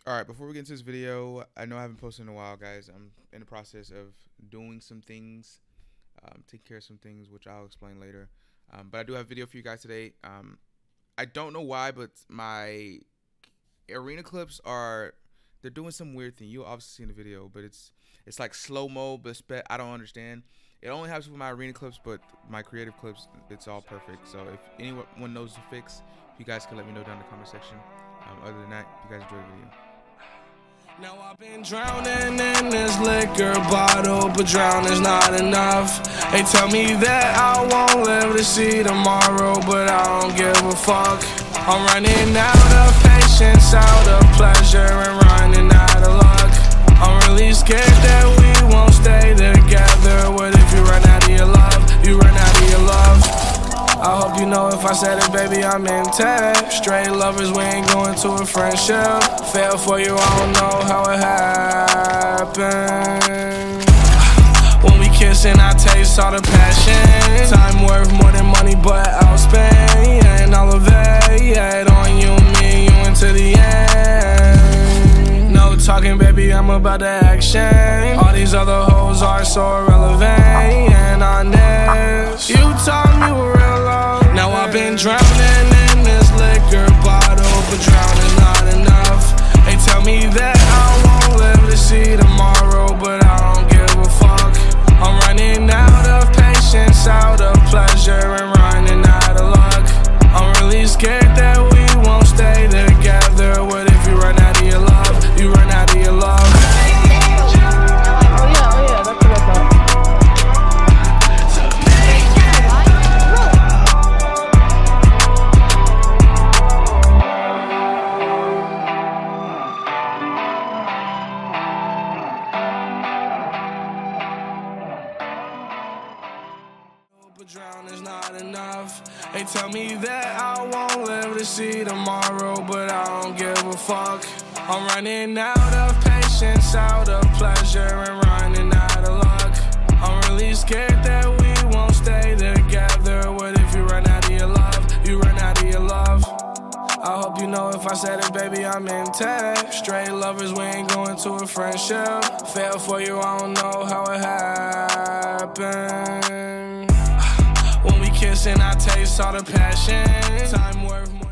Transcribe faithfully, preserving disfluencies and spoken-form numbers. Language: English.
Alright, before we get into this video, I know I haven't posted in a while, guys. I'm in the process of doing some things, um, taking care of some things, which I'll explain later. Um, but I do have a video for you guys today. Um, I don't know why, but my arena clips are, they're doing some weird thing. You'll obviously see in the video, but it's it's like slow-mo, but it's, I don't understand. It only happens with my arena clips, but my creative clips, it's all perfect. So if anyone knows the fix, you guys can let me know down in the comment section. Um, other than that, you guys enjoy the video. Now I've been drowning in this liquor bottle, but drowning's not enough. They tell me that I won't live to see tomorrow, but I don't give a fuck. I'm running out of patience, out of pleasure, and running out of luck. I'm really scared that we won't stay together. What if you run out of your love? You run out of your love. I hope you know if I said it, baby, I'm intact. Straight lovers, we ain't going to a friendship. Fell for you, I don't know how it happened. When we kissing, I taste all the passion. Time worth more than money, but I'll spend and all of it, yeah, on you, me, you into the end. No talking, baby, I'm about the action. All these other hoes are so irrelevant and honest. You taught me what real love. Now I've been drowning in this liquor bottle, but drowning's not enough. They tell me that I won't live to see tomorrow, but I don't give a fuck. I'm running out of patience, out of pleasure, and running out of luck. I'm really scared that we won't stay together. What if you run out of your love? You run out of your love. Oh yeah, oh yeah, that's what I thought. Drowning's not enough. They tell me that I won't live to see tomorrow, but I don't give a fuck. I'm running out of patience, out of pleasure, and running out of luck. I'm really scared that we won't stay together. What if you run out of your love? You run out of your love. I hope you know if I said it, baby, I'm intact. Straight lovers, we ain't going to a friendship. Fell for you, I don't know how it happened. When we kissing, I taste all the passion. Time worth more.